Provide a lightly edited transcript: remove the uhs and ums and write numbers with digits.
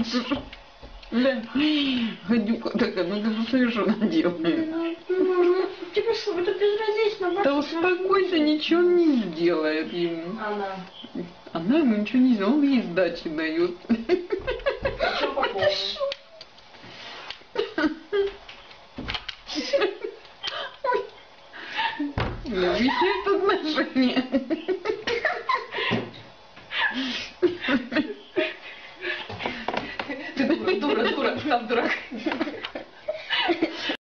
Бля, гадюка такая, ну ты посмотри, что она делает. Тебе что, это безразлично? Да успокойся, ничего не сделает ему. Она ему ничего не сделает, он ей сдачи дает. Что по поводу? Висит отношения.